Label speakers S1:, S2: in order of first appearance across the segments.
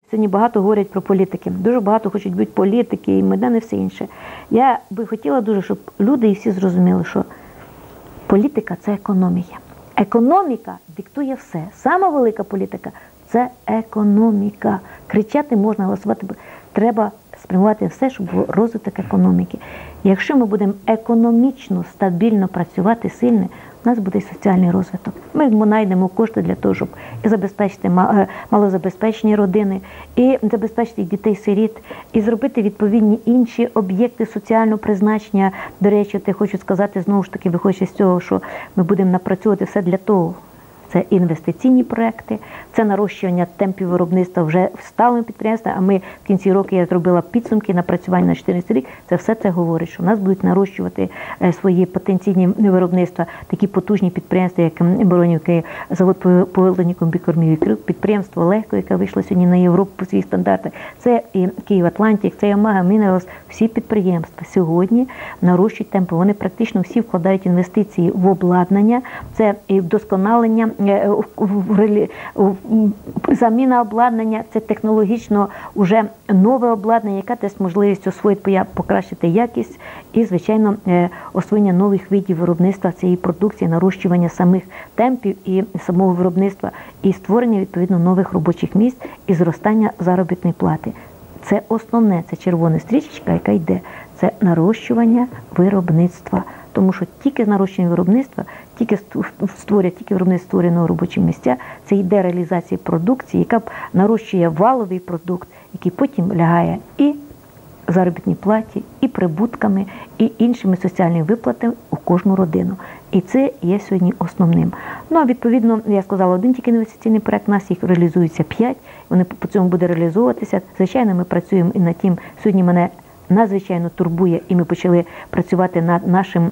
S1: Сьогодні багато говорять про політики, дуже багато хочуть бути політики і Майдан і все інше. Я би хотіла дуже, щоб люди і всі зрозуміли, що політика – це економія. Економіка диктує все. Сама велика політика – це економіка. Кричати можна, голосувати. Треба спрямувати все, щоб був розвиток економіки. І якщо ми будемо економічно, стабільно працювати, сильно, у нас буде і соціальний розвиток. Ми знайдемо кошти для того, щоб і забезпечити малозабезпечені родини, і забезпечити дітей-сиріт, і зробити відповідні інші об'єкти соціального призначення. До речі, я хочу сказати, знову ж таки, виходячи з цього, що ми будемо напрацьовувати все для того. Це інвестиційні проекти, це нарощування темпів виробництва вже в сталому підприємстві, а ми в кінці року я зробила підсумки напрацювання на 2014 рік. Це все це говорить, що в нас будуть нарощувати свої потенційні виробництва, такі потужні підприємства, як Боронівки, завод по виготовленню комбікормів, підприємство Легко, яке вийшло сьогодні на Європу по своїх стандартах, це і Київ-Атлантик, це Ямага, Мінералс, всі підприємства сьогодні нарощують темпи. Вони практично всі вкладають інвестиції в обладнання, це і вдосконалення, заміна обладнання, це технологічно вже нове обладнання, яке дасть можливість освоїти, покращити якість і, звичайно, освоєння нових видів виробництва цієї продукції, нарощування самих темпів і самого виробництва, і створення, відповідно, нових робочих місць і зростання заробітної плати. Це основне, це червона стрічечка, яка йде, це нарощування виробництва. Тому що тільки з нарощення виробництва, тільки виробництво створює нові робочі місця, це йде реалізація продукції, яка нарощує валовий продукт, який потім лягає і заробітній платі, і прибутками, і іншими соціальними виплатами у кожну родину. І це є сьогодні основним. Ну, а відповідно, я сказала, один тільки інвестиційний проект, у нас їх реалізується 5, вони по цьому буде реалізовуватися. Звичайно, ми працюємо і над тим, сьогодні мене надзвичайно турбує, і ми почали працювати над нашим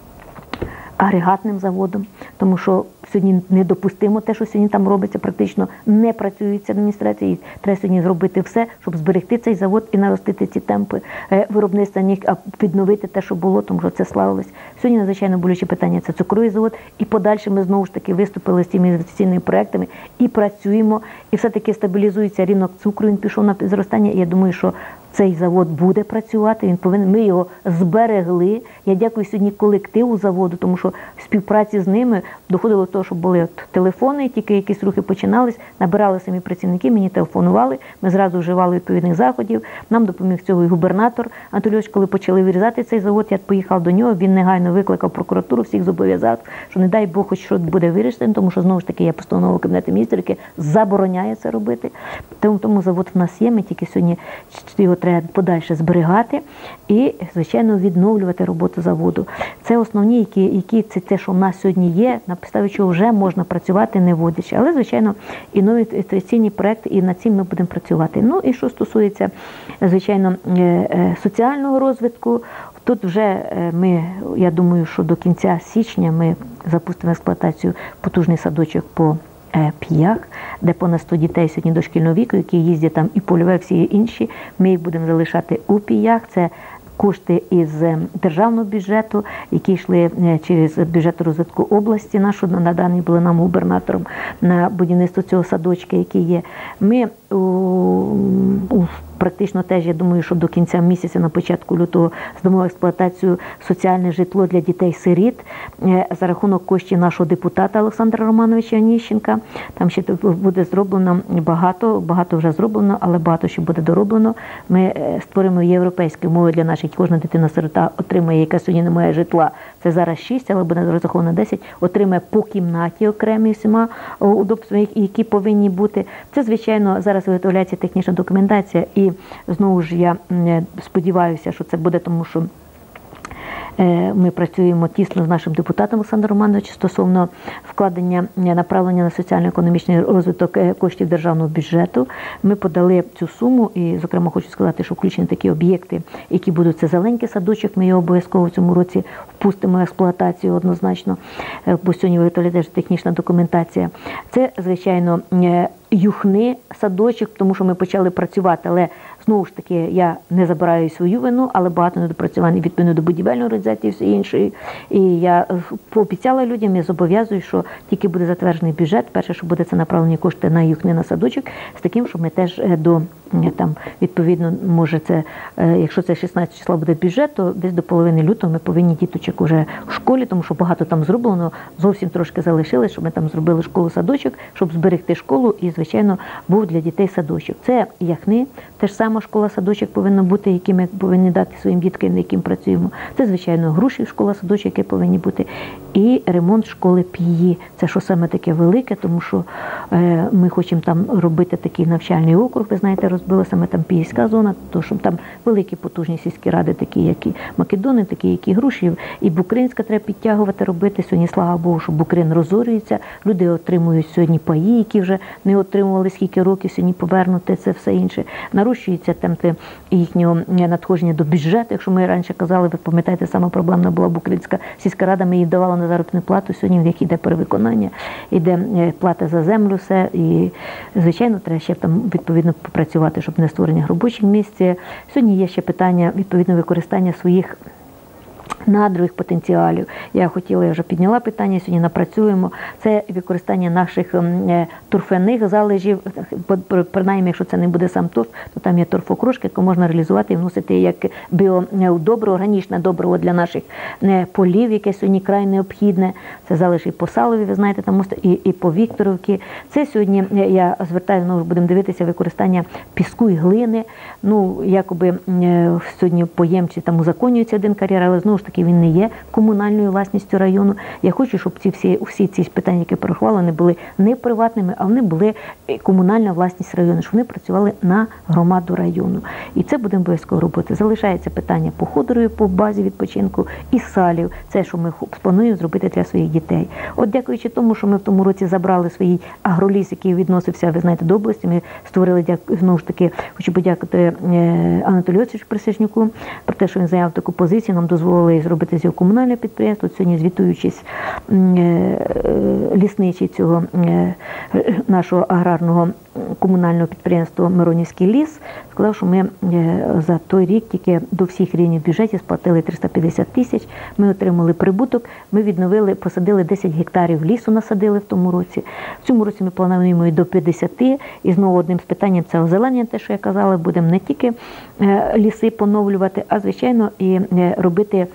S1: агрегатним заводом, тому що сьогодні недопустимо те, що сьогодні там робиться, практично не працюється адміністрація, і треба сьогодні зробити все, щоб зберегти цей завод і наростити ці темпи виробництва, а відновити те, що було, тому що це славилось. Сьогодні надзвичайно болюче питання – це цукровий завод, і подальше ми знову ж таки виступили з цими інвестиційними проектами і працюємо, і все-таки стабілізується ринок цукру, він пішов на зростання, і я думаю, що цей завод буде працювати, він повинен, ми його зберегли. Я дякую сьогодні колективу заводу, тому що в співпраці з ними доходило до того, що були телефони, тільки якісь рухи починались, набирали самі працівники, мені телефонували, ми зразу вживали відповідних заходів, нам допоміг цього і губернатор Анатолійович, коли почали вирізати цей завод, я поїхав до нього, він негайно викликав прокуратуру, всіх зобов'язав, що не дай Бог, хоч щось буде вирішено, тому що знову ж таки є постанова Кабінету Міністрів, яке забороняє це робити. Тому завод в нас є, ми тільки сьогодні його треба подальше зберігати і, звичайно, відновлювати роботу заводу. Це основні, які це те, що в нас сьогодні є, на підставі чого вже можна працювати, не вводячи. Але, звичайно, і нові інвестиційні проекти, і над цим ми будемо працювати. Ну, і що стосується, звичайно, соціального розвитку, тут вже ми, я думаю, що до кінця січня ми запустимо експлуатацію потужний садочок по П'ях, де понад 100 дітей сьогодні дошкільного віку, які їздять там і польове, всі інші. Ми їх будемо залишати у П'ях. Це кошти із державного бюджету, які йшли через бюджет розвитку області нашого, надані були нам губернатором на будівництво цього садочка, який є. Ми практично теж, я думаю, що до кінця місяця, на початку лютого, здамо в експлуатацію соціальне житло для дітей-сиріт за рахунок коштів нашого депутата Олександра Романовича Оніщенка. Там ще буде зроблено багато вже зроблено, але багато ще буде дороблено. Ми створимо європейські умови для наших. Кожна дитина-сирота отримає, яка сьогодні не має житла, це зараз 6, але буде розраховано 10, отримає по кімнаті окремі всіма удобствами, які повинні бути. Це, звичайно, зараз виготовляється технічна документація, і знову ж я сподіваюся, що це буде, тому що ми працюємо тісно з нашим депутатом Олександром Романовичем стосовно вкладення, направлення на соціально-економічний розвиток коштів державного бюджету. Ми подали цю суму і, зокрема, хочу сказати, що включені такі об'єкти, які будуть, це зеленький садочок, ми його обов'язково в цьому році впустимо в експлуатацію однозначно, бо сьогодні виготовляється технічна документація. Це, звичайно, Юхни садочок, тому що ми почали працювати, але знову ж таки я не забираю свою вину, але багато недопрацювань відповідно до будівельної організації і все інше. І я пообіцяла людям, я зобов'язую, що тільки буде затверджений бюджет, перше, що буде це направлені кошти на Юхни на садочок, з таким, що ми теж до там, відповідно, може це, якщо це 16 числа буде бюджет, то десь до половини лютого ми повинні діточок уже в школі, тому що багато там зроблено, зовсім трошки залишилось, щоб ми там зробили школу-садочок, щоб зберегти школу і, звичайно, був для дітей садочок. Це Яхни, теж сама школа-садочок повинна бути, які ми повинні дати своїм діткам, на яким працюємо. Це, звичайно, Грушів школа-садочок, які повинні бути, і ремонт школи П'ї. Це що саме таке велике, тому що ми хочемо там робити такий навчальний округ, ви знаєте, розбила саме там П'ївська зона, тому що там великі потужні сільські ради, такі як і Македони, такі як і Грушів, і Букринська треба підтягувати, робити. Сьогодні, слава Богу, що Букрин розорюється, люди отримують сьогодні паї, які вже не отримували скільки років, сьогодні повернути це все інше. Нарощується темпи їхнього надходження до бюджету. Якщо ми раніше казали, ви пам'ятаєте, сама проблемна була Букринська сільська рада, ми їй давали на заробітну плату, сьогодні в них йде перевиконання, йде плата за землю, все, і, звичайно, треба ще там відповідно попрацювати, щоб не створення робочих місць. Сьогодні є ще питання відповідно використання своїх надрових потенціалів. Я вже підняла питання, сьогодні напрацюємо. Це використання наших торфяних залежів, принаймні, якщо це не буде сам торф, то там є торфокружки, яку можна реалізувати і вносити як біодобриво, органічне добриво для наших полів, яке сьогодні край необхідне. Це залежі по Салові, ви знаєте, там і по Вікторовці. Це сьогодні, я звертаю, знову ж будемо дивитися, використання піску і глини. Ну, якоби сьогодні по Ємчі там узаконюється один кар'єр, але знову ж таки він не є комунальною власністю району. Я хочу, щоб всі ці питання, які порахували, не були не приватними, а вони були комунальна власність району, щоб вони працювали на громаду району. І це будемо обов'язково робити. Залишається питання по Ходорові, по базі відпочинку і Салів. Це, що ми плануємо зробити для своїх дітей. От дякуючи тому, що ми в тому році забрали свій агроліс, який відносився, ви знаєте, до області, ми створили, знову ж таки, хочу подякувати Анатолію Йосифовичу Присяжнюку про те, що він зайняв таку позицію, нам дозволили зробити з його комунальне підприємство. Сьогодні, звітуючись лісничий цього нашого аграрного комунального підприємства «Миронівський ліс», сказав, що ми за той рік тільки до всіх рівнів бюджетів сплатили 350 тисяч, ми отримали прибуток, ми відновили, посадили 10 гектарів лісу, насадили в тому році. В цьому році ми плануємо і до 50, і знову одним з питань це озеленення, те, що я казала, будемо не тільки ліси поновлювати, а, звичайно, і робити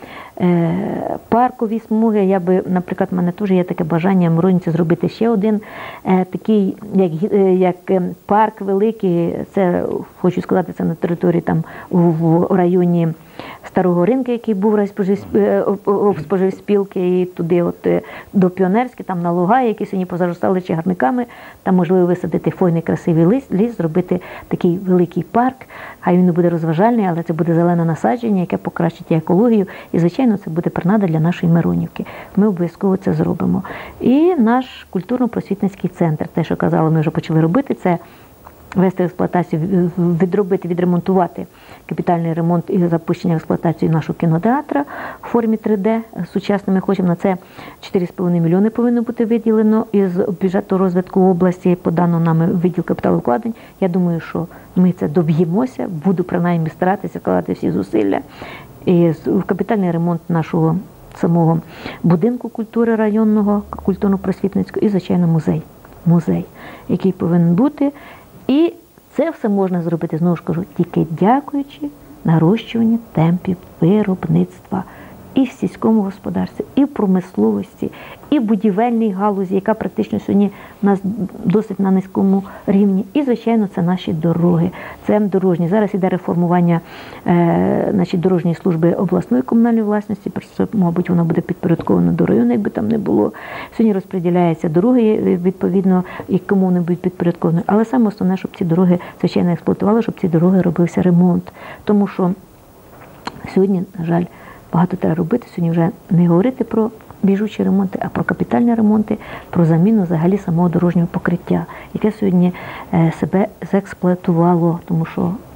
S1: паркові смуги. Я би, наприклад, в мене теж є таке бажання в Миронівці зробити ще один такий, як парк великий, це, хочу сказати, це на території там в районі Старого ринку, який був споживспілки, і туди от до Піонерської, там на Луга, які сьогодні позаростали чагарниками, там можливо висадити фойний красивий ліс, зробити такий великий парк, хай він не буде розважальний, але це буде зелене насадження, яке покращить екологію, і, звичайно, це буде принада для нашої Миронівки. Ми обов'язково це зробимо. І наш культурно-просвітницький центр, те, що казали, ми вже почали робити, це ввести в експлуатацію, відремонтувати капітальний ремонт і запущення в експлуатацію нашого кінотеатру в формі 3D сучасним. Ми хочемо на це 4,5 мільйони повинно бути виділено із бюджету розвитку області, по даному нами відділ капіталовкладень. Я думаю, що ми це доб'ємося, буду принаймні старатися вкладати всі зусилля. І в капітальний ремонт нашого самого будинку культури районного, культурно-просвітницького і, звичайно, музей, який повинен бути. І це все можна зробити, знову ж кажу, тільки дякуючи нарощуванню темпів виробництва і в сільському господарстві, і в промисловості, і в будівельній галузі, яка практично сьогодні у нас досить на низькому рівні. І, звичайно, це наші дороги, це дорожні. Зараз іде реформування дорожньої служби обласної комунальної власності, мабуть, вона буде підпорядкована до району, якби там не було. Сьогодні розподіляються дороги, відповідно, і кому вони будуть підпорядковані. Але саме основне, щоб ці дороги, звичайно, експлуатували, щоб ці дороги робився ремонт. Тому що сьогодні, на жаль, багато треба робити. Сьогодні вже не говорити про біжучі ремонти, а про капітальні ремонти, про заміну взагалі самого дорожнього покриття, яке сьогодні себе зексплуатувало, тому що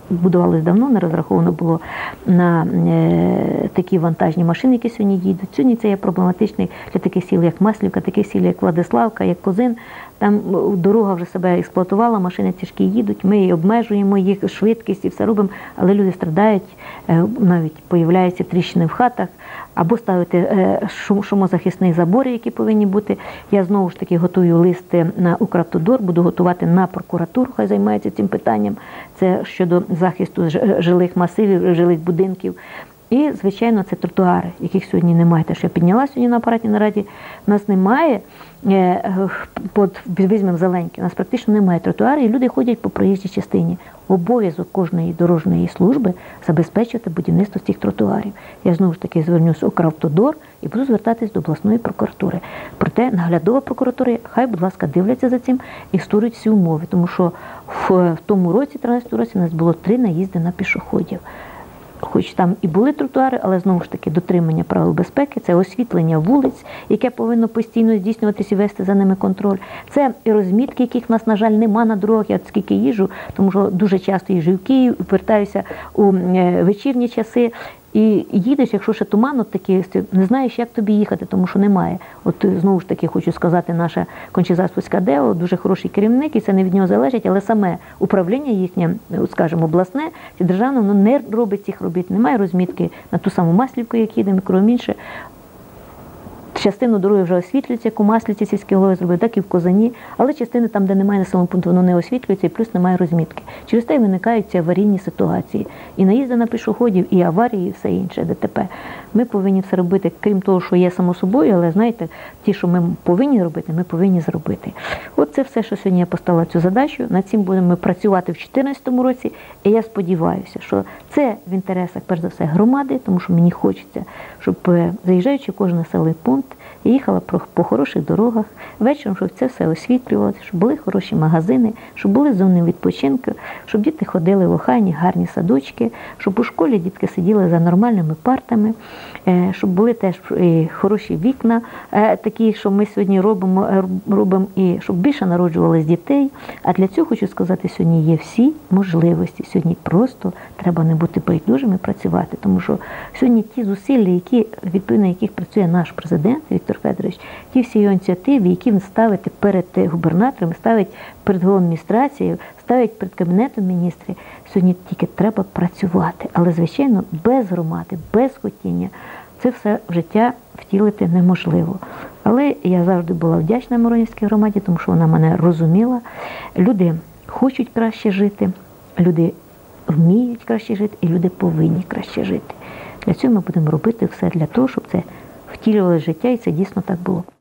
S1: будувалось давно, не розраховано було на такі вантажні машини, які сьогодні їдуть. Сьогодні це є проблематичний для таких сіл, як Маслівка, таких сіл, як Владиславка, як Козин. Там дорога вже себе експлуатувала, машини тяжкі їдуть, ми обмежуємо їх швидкість і все робимо, але люди страдають, навіть появляються тріщини в хатах, або ставити шумозахисні забори, які повинні бути. Я знову ж таки готую листи на Укравтодор, буду готувати на прокуратуру, хай займається цим питанням. Це щодо захисту жилих масивів, жилих будинків. І, звичайно, це тротуари, яких сьогодні немає. Те, що я підняла сьогодні на апаратній нараді, у нас немає, візьмемо Зеленький, у нас практично немає тротуарів, і люди ходять по проїжджій частині. Обов'язок кожної дорожньої служби забезпечувати будівництво цих тротуарів. Я знову ж таки звернуся у Укравтодор і буду звертатись до обласної прокуратури. Проте наглядова прокуратура, хай, будь ласка, дивляться за цим і створюють всі умови, тому що в тому році, 13-му році, у нас було 3 наїзди на пішоходів. Хоч там і були тротуари, але знову ж таки дотримання правил безпеки, це освітлення вулиць, яке повинно постійно здійснюватися і вести за ними контроль. Це і розмітки, яких в нас, на жаль, нема на дорогах. Я скільки їжджу, тому що дуже часто їжджу в Київ, повертаюся у вечірні часи. І їдеш, якщо ще туман от такий, не знаєш, як тобі їхати, тому що немає. От знову ж таки хочу сказати, наша Кончезаспольська ДЕО, дуже хороший керівник, і це не від нього залежить, але саме управління їхнє, скажімо, обласне чи державне, воно не робить цих робіт. Немає розмітки на ту саму Маслівку, як їдемо, і крім інше. Частину дороги вже освітлюється, як у Маслівці сільські голови зробили, так і в Козані, але частини там, де немає населеного пункту, воно не освітлюється, і плюс немає розмітки. Через те виникають ці аварійні ситуації. І наїзди на пішоходів, і аварії, і все інше, ДТП. Ми повинні все робити, крім того, що є само собою, але, знаєте, ті, що ми повинні робити, ми повинні зробити. От це все, що сьогодні я поставила цю задачу. Над цим будемо працювати в 2014 році, і я сподіваюся, що це в інтересах, перш за все, громади, тому що мені хочеться, щоб, заїжджаючи в кожен населений пункт, я їхала по хороших дорогах, вечором, щоб це все освітлювалося, щоб були хороші магазини, щоб були зони відпочинку, щоб діти ходили в охайні, гарні садочки, щоб у школі дітки сиділи за нормальними партами, щоб були теж хороші вікна, такі, що ми сьогодні робимо, і щоб більше народжувалось дітей. А для цього, хочу сказати, сьогодні є всі можливості. Сьогодні просто треба не бути байдужими, працювати, тому що сьогодні ті зусилля, відповідно яких працює наш президент Віктор Федорович, ті всі його ініціативи, які він ставить перед губернатором, ставить перед головою адміністрації, ставить перед Кабінетом міністрів, сьогодні тільки треба працювати. Але, звичайно, без громади, без хотіння це все в життя втілити неможливо. Але я завжди була вдячна Миронівській громаді, тому що вона мене розуміла. Люди хочуть краще жити, люди вміють краще жити, і люди повинні краще жити. Для цього ми будемо робити все для того, щоб це втілювалося життя, і це дійсно так було.